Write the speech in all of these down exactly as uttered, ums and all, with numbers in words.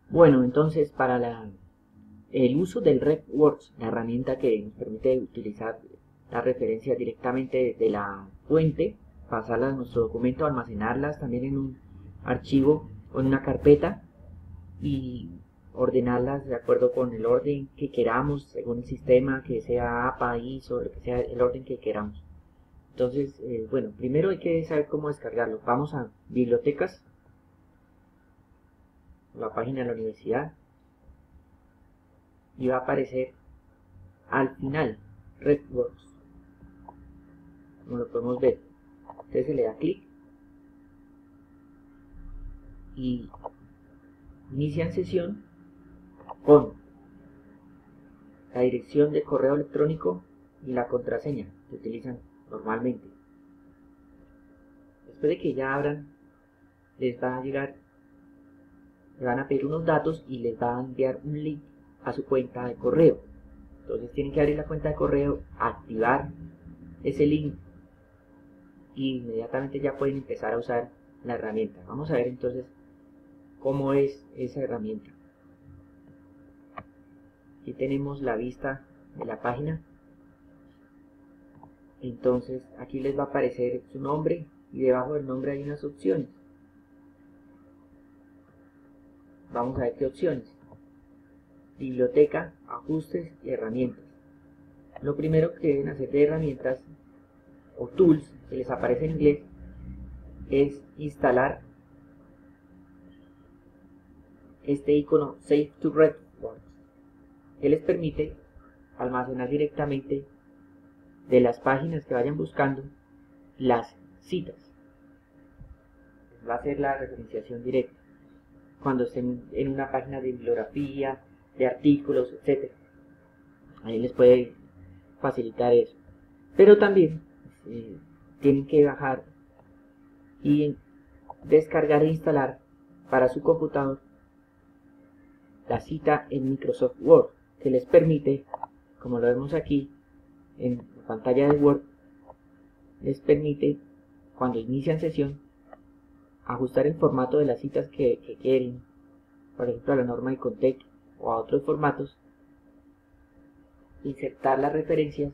Bueno, entonces para la, el uso del RefWorks, la herramienta que nos permite utilizar las referencias directamente de la fuente, pasarlas a nuestro documento, almacenarlas también en un archivo o en una carpeta y ordenarlas de acuerdo con el orden que queramos, según el sistema, que sea A P A, I S O, lo que sea el orden que queramos. Entonces, eh, bueno, primero hay que saber cómo descargarlo. Vamos a bibliotecas, la página de la universidad, y va a aparecer al final RefWorks, como lo podemos ver. Entonces se le da clic y inician sesión con la dirección de correo electrónico y la contraseña que utilizan normalmente. Después de que ya abran, les va a llegar, le van a pedir unos datos y les va a enviar un link a su cuenta de correo. Entonces tienen que abrir la cuenta de correo, activar ese link y inmediatamente ya pueden empezar a usar la herramienta. Vamos a ver entonces cómo es esa herramienta. Aquí tenemos la vista de la página. Entonces aquí les va a aparecer su nombre y debajo del nombre hay unas opciones. Vamos a ver qué opciones. Biblioteca, ajustes y herramientas. Lo primero que deben hacer de herramientas o tools, que les aparece en inglés, es instalar este icono Save to RefWorks, que les permite almacenar directamente de las páginas que vayan buscando las citas. Va a ser la referenciación directa cuando estén en una página de bibliografía, de artículos, etcétera. Ahí les puede facilitar eso. Pero también eh, tienen que bajar y descargar e instalar para su computador la cita en Microsoft Word, que les permite, como lo vemos aquí en la pantalla de Word, les permite cuando inician sesión ajustar el formato de las citas que, que quieren, por ejemplo a la norma de Contec o a otros formatos, insertar las referencias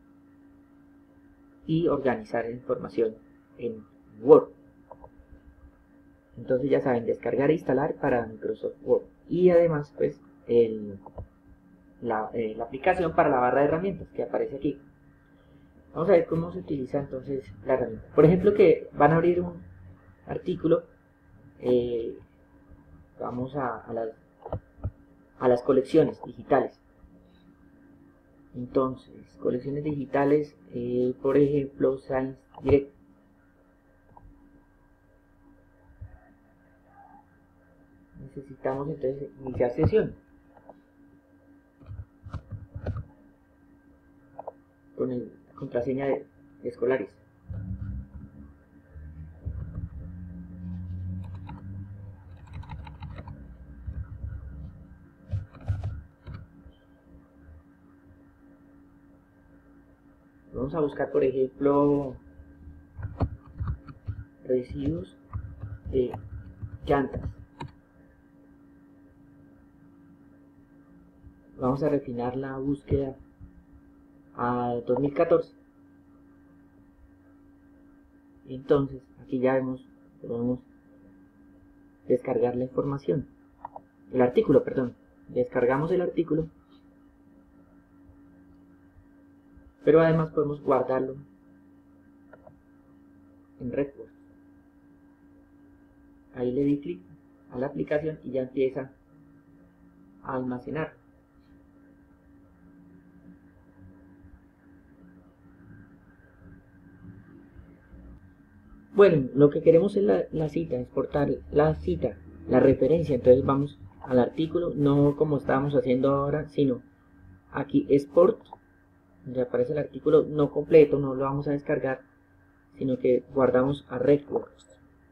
y organizar la información en Word. Entonces ya saben, descargar e instalar para Microsoft Word. Y además pues el, la, eh, la aplicación para la barra de herramientas que aparece aquí. Vamos a ver cómo se utiliza entonces la herramienta. Por ejemplo, que van a abrir un artículo, eh, vamos a, a, las, a las colecciones digitales. Entonces, colecciones digitales, eh, por ejemplo, Science Direct. Necesitamos entonces iniciar sesión con el, la contraseña de, de escolares. Vamos a buscar, por ejemplo, residuos de llantas. Vamos a refinar la búsqueda a dos mil catorce. Entonces, aquí ya vemos, podemos descargar la información, el artículo, perdón. Descargamos el artículo, pero además podemos guardarlo en RefWorks. Ahí le di clic a la aplicación y ya empieza a almacenar. Bueno, lo que queremos es la, la cita, exportar la cita, la referencia. Entonces vamos al artículo, no como estábamos haciendo ahora, sino aquí export, donde aparece el artículo no completo, no lo vamos a descargar, sino que guardamos a RefWorks.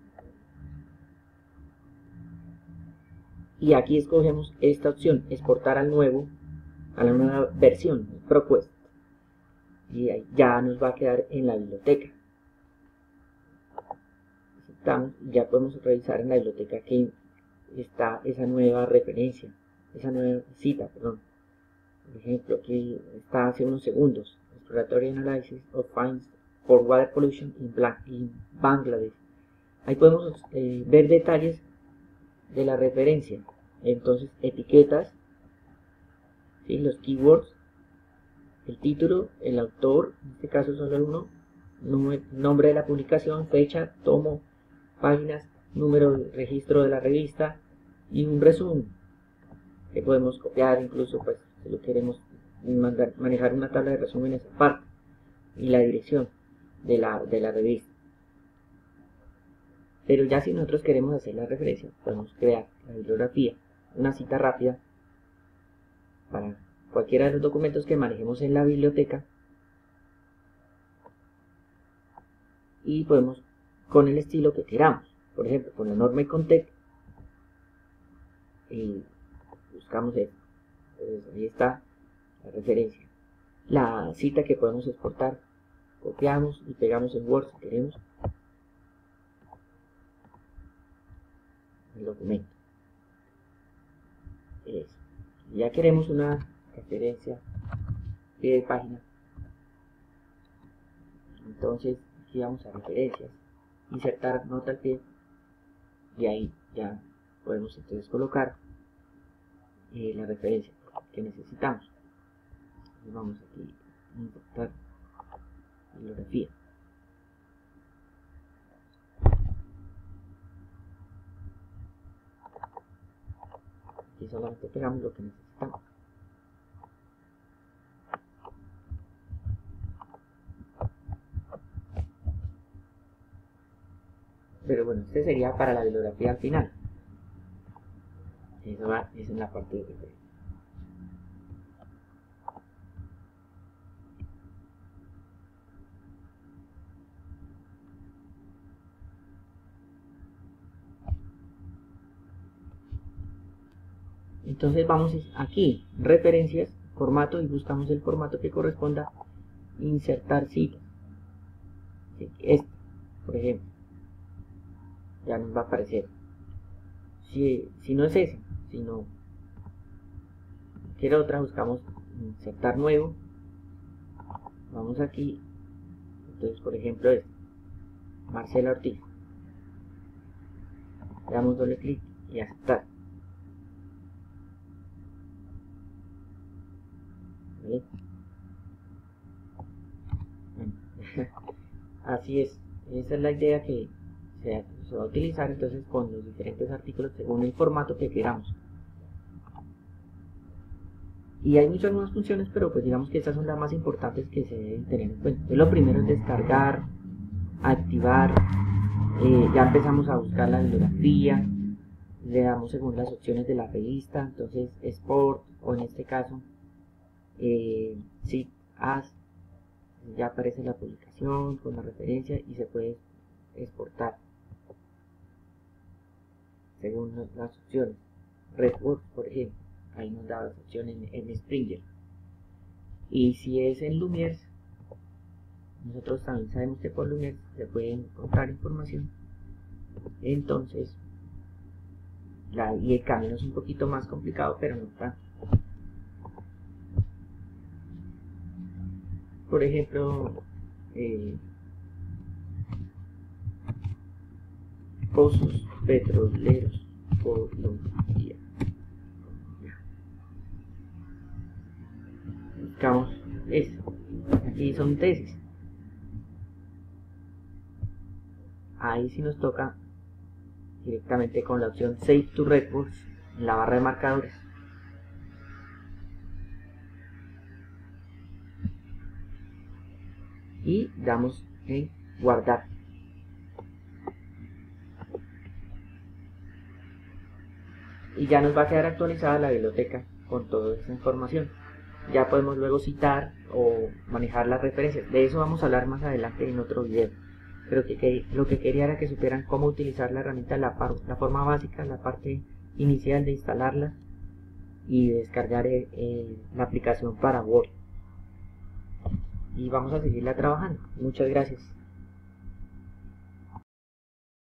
Y aquí escogemos esta opción, exportar al nuevo, a la nueva versión, ProQuest. Y ahí ya nos va a quedar en la biblioteca. Aceptamos y ya podemos revisar en la biblioteca que está esa nueva referencia, esa nueva cita, perdón. Por ejemplo, aquí está hace unos segundos, Exploratory Analysis of Fines for Water Pollution in, in Bangladesh. Ahí podemos eh, ver detalles de la referencia, entonces etiquetas, ¿sí? Los keywords, el título, el autor, en este caso solo uno, nombre de la publicación, fecha, tomo, páginas, número de registro de la revista y un resumen que podemos copiar, incluso pues si lo queremos mandar, manejar una tabla de resúmenes aparte, y la dirección de la, de la revista. Pero ya si nosotros queremos hacer la referencia, podemos crear la bibliografía, una cita rápida para cualquiera de los documentos que manejemos en la biblioteca, y podemos con el estilo que queramos, por ejemplo con la norma Icontec, y buscamos esto. Entonces, ahí está la referencia, la cita que podemos exportar, copiamos y pegamos en Word si queremos el documento. Eso. Ya queremos una referencia pie de página, entonces aquí vamos a referencias, insertar nota al pie, y ahí ya podemos entonces colocar eh, la referencia que necesitamos. Entonces vamos aquí a insertar bibliografía. Aquí solamente pegamos lo que necesitamos. Pero bueno, este sería para la bibliografía al final. Eso va, es en la parte de referencia. Entonces vamos aquí, referencias, formato, y buscamos el formato que corresponda, insertar citas. Este, por ejemplo, ya nos va a aparecer. Si, si no es ese, si no quiero otra, buscamos insertar nuevo. Vamos aquí, entonces por ejemplo este, Marcela Ortiz. Le damos doble clic y aceptar. ¿Vale? Bueno, así es, esa es la idea que se, se va a utilizar entonces con los diferentes artículos según el formato que queramos. Y hay muchas más funciones, pero pues digamos que estas son las más importantes que se deben tener en cuenta. Entonces, lo primero es descargar, activar, eh, ya empezamos a buscar la bibliografía, le damos según las opciones de la revista, entonces export, o en este caso eh, zip as, ya aparece la publicación con la referencia y se puede exportar según las opciones. Redworks, por ejemplo, ahí nos da las opciones en, en Springer. Y si es en Lumiere, nosotros también sabemos que por Lumiere se puede encontrar información. Entonces, la, y el camino es un poquito más complicado, pero no tanto. Por ejemplo, eh, pozos petroleros Colombia. Buscamos eso. Aquí son tesis. Ahí sí nos toca directamente con la opción Save to Reports en la barra de marcadores. Y damos en guardar. Y ya nos va a quedar actualizada la biblioteca con toda esa información. Ya podemos luego citar o manejar las referencias. De eso vamos a hablar más adelante en otro video. Pero que, que lo que quería era que supieran cómo utilizar la herramienta, la, la forma básica, la parte inicial de instalarla y descargar eh, eh, la aplicación para Word. Y vamos a seguirla trabajando. Muchas gracias.